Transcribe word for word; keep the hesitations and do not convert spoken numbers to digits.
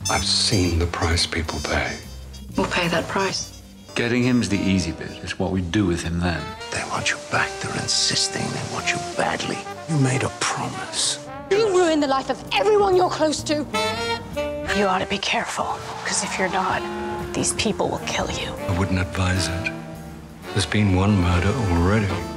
I've seen the price people pay. We'll pay that price. Getting him's the easy bit. It's what we do with him then. They want you back. They're insisting. They want you badly. You made a promise. You ruin the life of everyone you're close to. You ought to be careful, because if you're not, these people will kill you. I wouldn't advise it. There's been one murder already.